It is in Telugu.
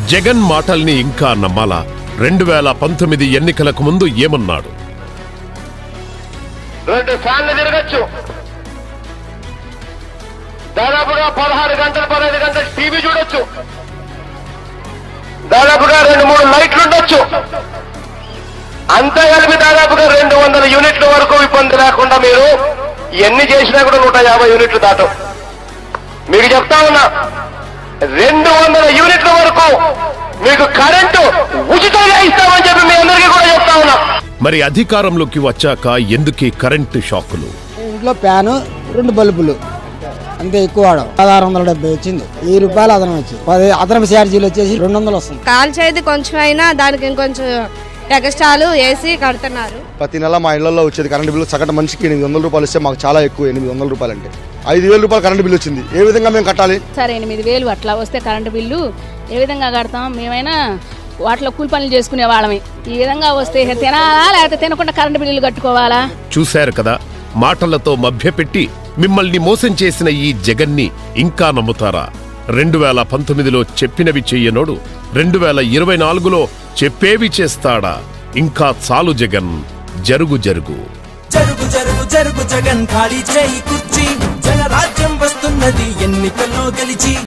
జగన్ మాటల్ని ఇంకా నమ్మాలా? 2019 ఎన్నికలకు ముందు ఏమన్నాడు? 2 ఫ్యాన్లు తిరగచ్చు, దాదాపుగా 16 గంటలు 15 గంటలు టీవీ చూడొచ్చు, దాదాపుగా 2-3 లైట్లు ఉండొచ్చు, అంతా కలిపి దాదాపుగా 200 యూనిట్ల వరకు ఇబ్బంది లేకుండా మీరు ఎన్ని చేసినా కూడా 150 యూనిట్లు దాటం. మీకు చెప్తా ఉన్నా, 200 యూనిట్ల వరకు మీకు కరెంటు ఉచితంగా ఇస్తామని చెప్పి మీ అందరికీ కూడా చెప్తా ఉన్నా. మరి అధికారంలోకి వచ్చాక ఎందుకే కరెంటు షాకులు? ఇంట్లో ఫ్యాను 2 బల్బులు అంతే, ఎక్కువ 1670 వచ్చింది. 1000 రూపాయలు అదనం వచ్చింది. 10 అదనం ఛార్జీలు వచ్చేసి 200 వస్తుంది. కాల్చేది కొంచెం అయినా దానికి ఇంకొంచెం ఎక్స్ట్రాలు వేసి కడుతున్నారు. ప్రతి నెల మా ఇళ్లలో వచ్చేది కరెంటు బిల్లు సగటు మనిషికి 800 రూపాయలు ఇస్తే మాకు చాలా ఎక్కువ. 800 రూపాయలు అంటే 5000 రూపాయలు కరెంటు బిల్లు వచ్చింది. ఏ విధంగా మేము కట్టాలి? సరే 8000 అట్లా వస్తే కరెంటు బిల్లు ఏ విధంగా కడతాం? మేమైనా వాటిలో కూలి పనులు చేసుకునే వాళ్ళమే. ఈ విధంగా వస్తే తినాలా లేకపోతే తినకుండా కరెంటు బిల్లులు కట్టుకోవాలా? చూశారు కదా, మాటలతో మభ్యపెట్టి మిమ్మల్ని మోసం చేసిన ఈ జగన్ని ఇంకా నమ్ముతారా? 2019లో చెప్పినవి చెయ్యనోడు 2024లో చెప్పేవి చేస్తాడా? ఇంకా చాలు జగన్, జరుగు జరుగు జరుగు జరుగు జరుగు జగన్, ఖాళీ చేయి కుర్చీ, జనరాజ్యం వస్తున్నది ఎన్నికల్లో గెలిచి.